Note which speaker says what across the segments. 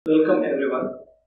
Speaker 1: Welcome everyone.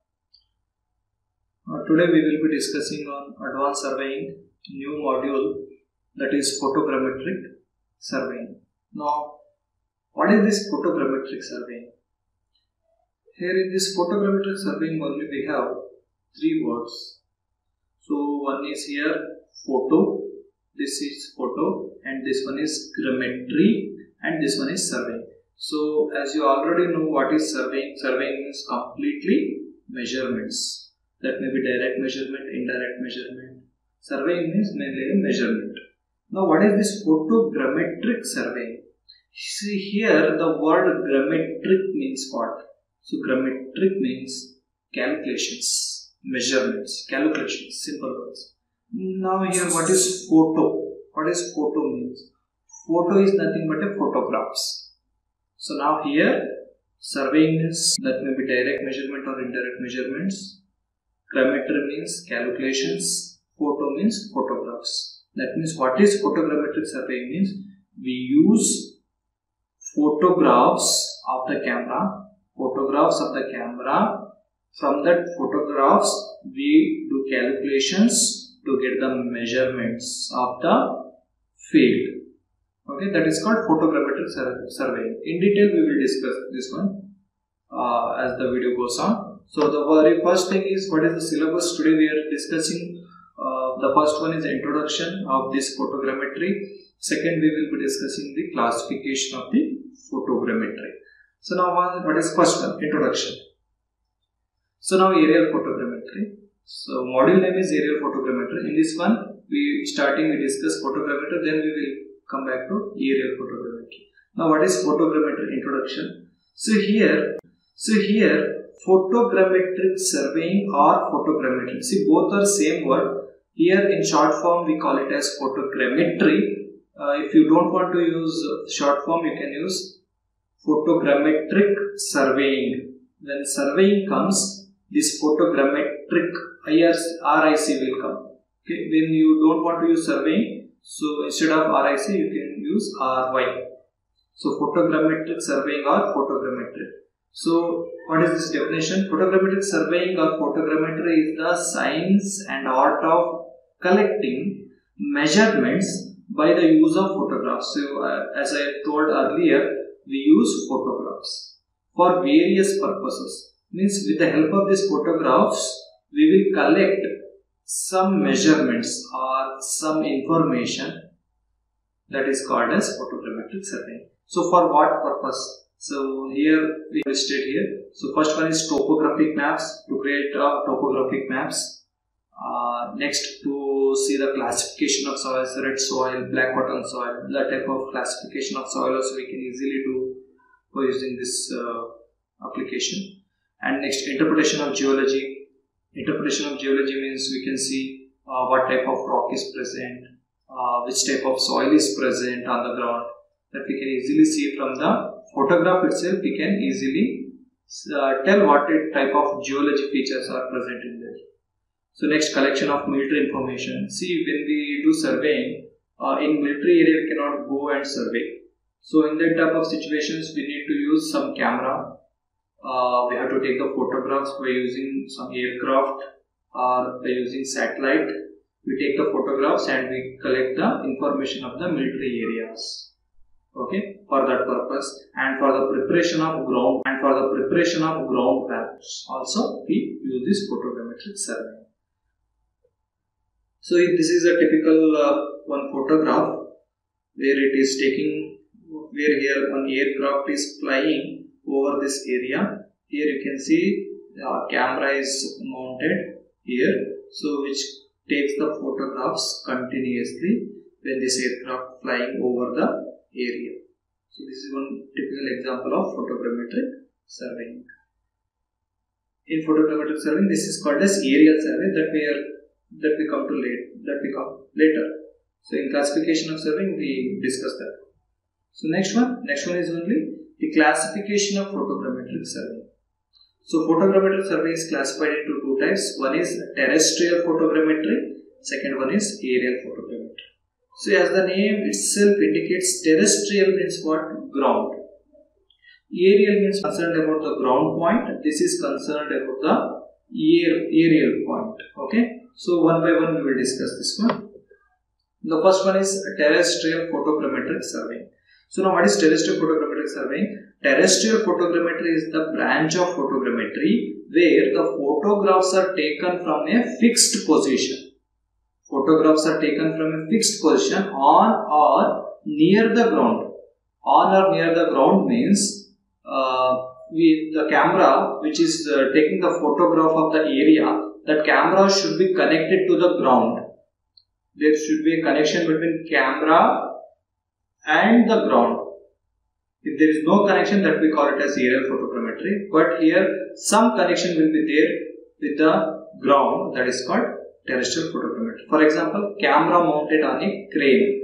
Speaker 1: Today we will be discussing on advanced surveying new module, that is photogrammetric surveying. Now, what is this photogrammetric surveying? Here in this photogrammetric surveying only we have three words. So one is here photo, this is photo, and this one is grammetry, and this one is surveying. So as you already know what is surveying, surveying means completely measurements. That may be direct measurement, indirect measurement. Surveying means mainly measurement. Now what is this photogrammetric surveying? See here the word grammetric means what? So grammetric means calculations, measurements, calculations, simple words. Now here what is photo? What is photo means? Photo is nothing but a photographs. So now here surveying means that may be direct measurement or indirect measurements. Grammetry means calculations. Photo means photographs. That means what is photogrammetric surveying means? We use photographs of the camera. From that photographs we do calculations to get the measurements of the field. Okay, that is called photogrammetric surveying. In detail we will discuss this one as the video goes on. So the very first thing is what is the syllabus. Today we are discussing the first one is introduction of this photogrammetry. Second we will be discussing the classification of the photogrammetry. So now what is first one? Introduction. So now aerial photogrammetry. So module name is aerial photogrammetry. In this one we discuss photogrammetry, then we will come back to aerial photogrammetry. Now what is photogrammetry? Introduction. So here photogrammetric surveying or photogrammetry. See, both are same word. Here in short form we call it as photogrammetry. If you don't want to use short form, you can use photogrammetric surveying. When surveying comes, this photogrammetric RIC will come. Okay, when you don't want to use surveying, so instead of RIC you can use RY. So photogrammetric surveying or photogrammetry. So what is this definition? Photogrammetric surveying or photogrammetry is the science and art of collecting measurements by the use of photographs. So as I told earlier, we use photographs for various purposes. Means with the help of these photographs we will collect some measurements or some information, that is called as photogrammetric surveying. So for what purpose? So here we listed here. So first one is topographic maps, to create topographic maps. Next, to see the classification of soils, red soil, black cotton soil, that type of classification of soil also we can easily do by using this application. And next, interpretation of geology. Interpretation of geology means we can see what type of rock is present, which type of soil is present on the ground. That we can easily see from the photograph itself. We can easily tell what type of geology features are present in there. So next, collection of military information. See, when we do surveying in military area, we cannot go and survey. So in that type of situations, we need to use some camera. We have to take the photographs by using some aircraft or by using satellite. We take the photographs and we collect the information of the military areas. Okay, for that purpose, and for the preparation of ground maps also we use this photogrammetric survey. So if this is a typical one photograph where it is taking, where here one aircraft is flying over this area. Here you can see the camera is mounted here, so which takes the photographs continuously when this aircraft flying over the area. So this is one typical example of photogrammetric surveying. In photogrammetric surveying, this is called as aerial survey that we come later. So in classification of surveying we discuss that. So next one is only the classification of photogrammetric survey. So photogrammetric survey is classified into two types. One is terrestrial photogrammetry, second one is aerial photogrammetry. So as the name itself indicates, terrestrial means what? Ground. Aerial means concerned about the ground point. This is concerned about the aerial point. Okay. So one by one we will discuss this one. The first one is terrestrial photogrammetric surveying. So now what is terrestrial photogrammetric surveying? Terrestrial photogrammetry is the branch of photogrammetry where the photographs are taken from a fixed position. Photographs are taken from a fixed position on or near the ground. On or near the ground means the camera which is taking the photograph of the area, that camera should be connected to the ground. There should be a connection between camera and the ground. If there is no connection, that we call it as aerial photogrammetry. But here some connection will be there with the ground, that is called terrestrial photogrammetry. For example, camera mounted on a crane.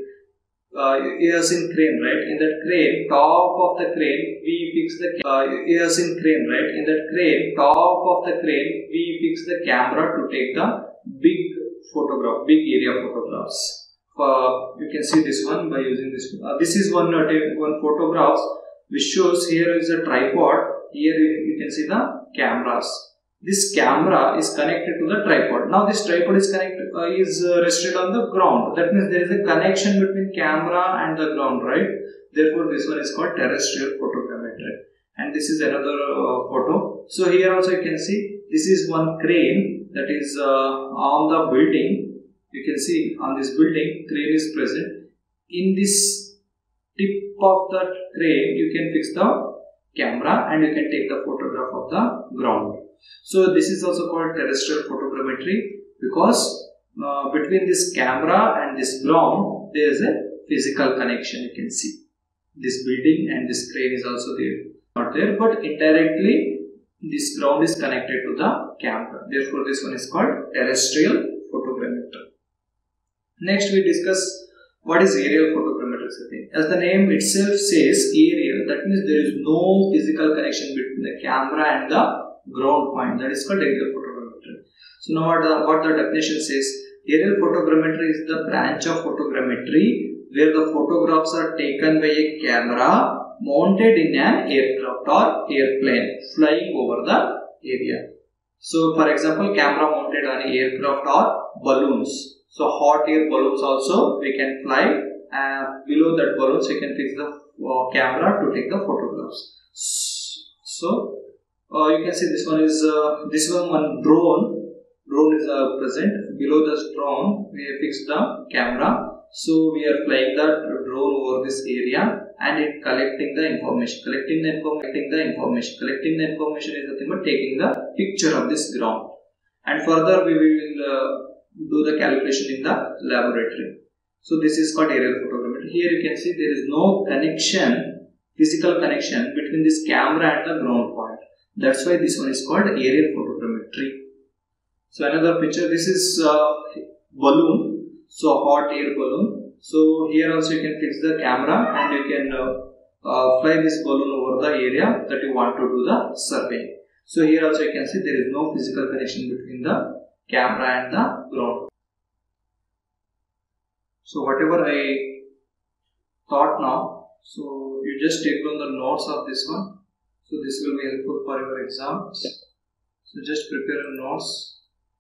Speaker 1: You have seen crane, right? In that crane, top of the crane, we fix the you have seen crane, right? In that crane, top of the crane, we fix the camera to take the big photograph, big area photographs. You can see this one by using this. This is one photograph which shows here is a tripod. Here you can see the cameras. This camera is connected to the tripod. Now this tripod is rested on the ground. That means there is a connection between camera and the ground, right? Therefore, this one is called terrestrial photogrammetry. And this is another photo. So here also you can see this is one crane that is on the building. You can see on this building crane is present. In this tip of that crane, you can fix the camera and you can take the photograph of the ground. So this is also called terrestrial photogrammetry because between this camera and this ground there is a physical connection. You can see this building and this crane is also there, not there, but indirectly this ground is connected to the camera. Therefore, this one is called terrestrial photogrammetry. Next, we discuss what is aerial photogrammetry surveying. As the name itself says, aerial, that means there is no physical connection between the camera and the ground point. That is called aerial photogrammetry. So now what the definition says, aerial photogrammetry is the branch of photogrammetry where the photographs are taken by a camera mounted in an aircraft or airplane flying over the area. So for example, camera mounted on an aircraft or balloons. So hot air balloons also we can fly, and below that balloons we can fix the camera to take the photographs. So you can see this one is one drone. Drone is present. Below the drone we have fixed the camera. So we are flying the drone over this area and it collecting the information. Collecting the information is nothing but taking the picture of this ground. And further we will do the calculation in the laboratory. So this is called aerial photogrammetry. Here you can see there is no connection, physical connection between this camera and the ground point. That's why this one is called aerial photogrammetry. So another picture, this is balloon, so hot air balloon. So here also you can fix the camera and you can fly this balloon over the area that you want to do the survey. So here also you can see there is no physical connection between the camera and the ground. So whatever I taught now, so you just take down the notes of this one. So this will be helpful for your exams. So just prepare your notes.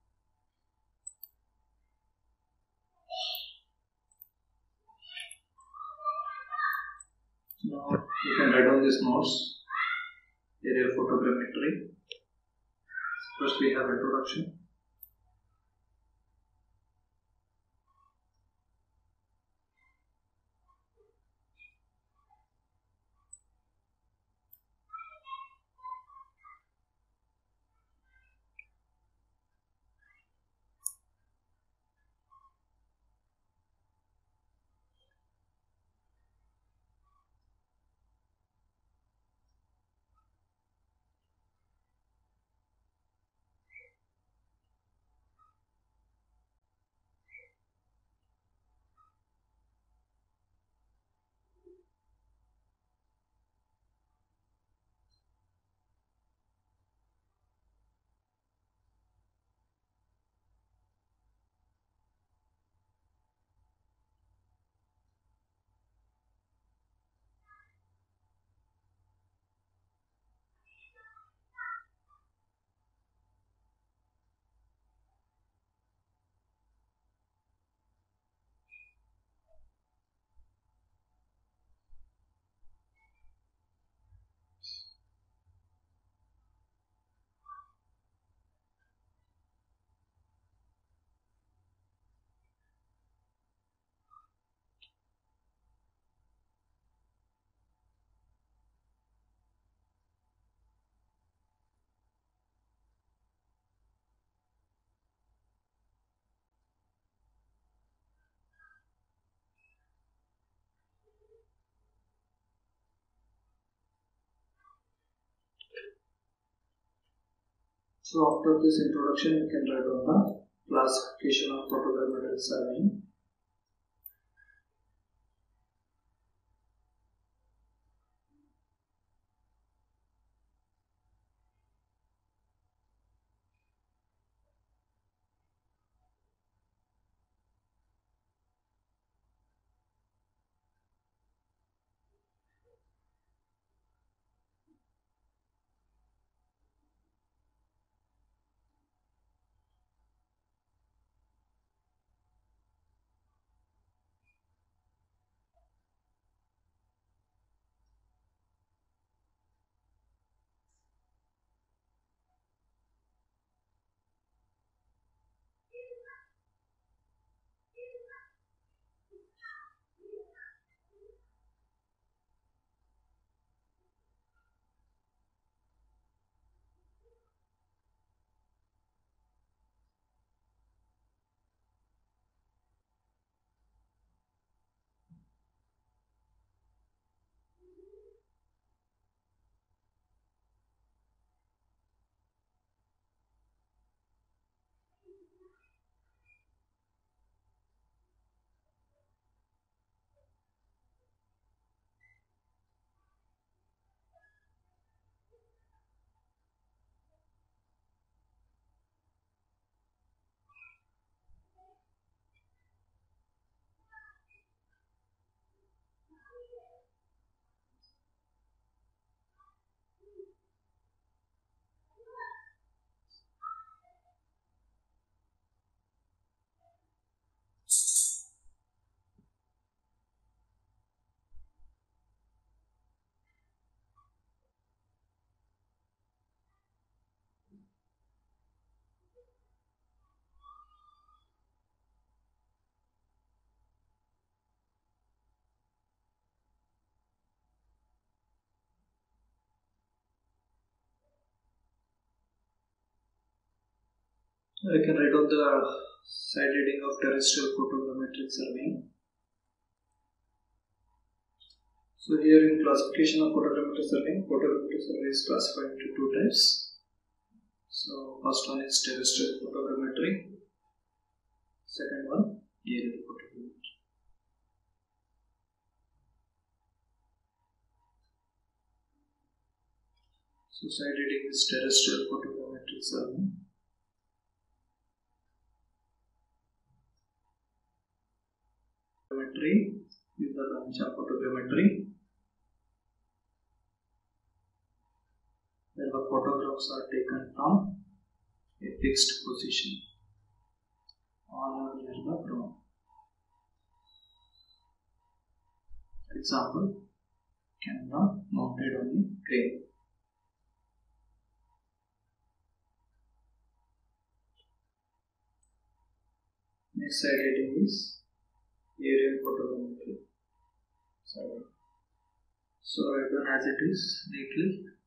Speaker 1: Now you can write down these notes. Aerial photogrammetry. First we have introduction. So after this introduction, we can write on the classification of photogrammetric surveying. I can write on the side heading of terrestrial photogrammetric surveying. So here in classification of photogrammetric surveying is classified into two types. So first one is terrestrial photogrammetry, second one aerial photogrammetry. So side heading is terrestrial photogrammetric surveying. Photogrammetry is the branch of photogrammetry where the photographs are taken from a fixed position on or near the ground. For example, camera mounted on a crane. Next side heading is aerial photogrammetry. So write down as it is neatly.